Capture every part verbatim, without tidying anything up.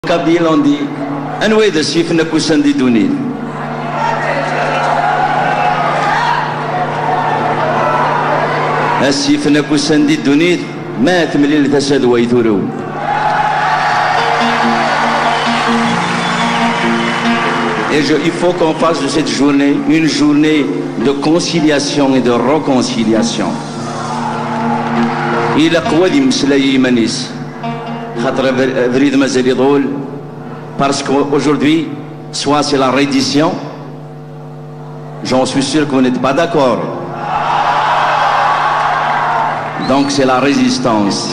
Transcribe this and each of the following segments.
كابيل دي انوي ذا سيف نكوسان دي دونين السيف نكوسان دي دونين ما تمليل تساد ويثورو Et je, il faut qu'on fasse de cette journée une journée de conciliation et de réconciliation. Il a quoi dit Mslayi Manis خاطر بريد مازال يطول parce qu'aujourd'hui soit c'est la reddition, j'en suis sûr que vous n'êtes pas d'accord, donc c'est la résistance.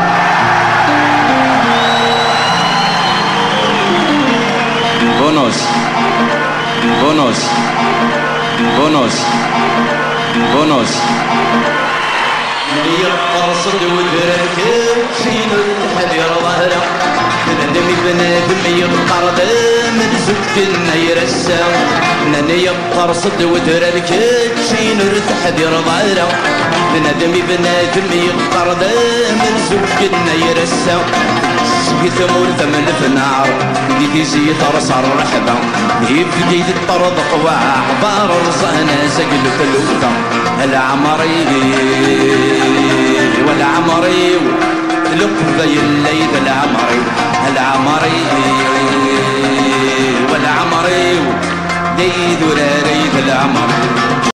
Bonos bonos bonos bonos يقرصد ودرك شين الحذر ظهره ندمي بنادم يقرض من زوج النير السام نني يقرصد ودرك شين الحذر ظهره ندمي بنادم يقرض من زوج النير السام سقيت مول ثمن في نار ديتي زيت رصر رحبه يبدي الطرد قواع عبار رصانا سقل في الوطن العمري والعمري لقبة الليل العمري العمري والعمري ليد ولا ريد العمري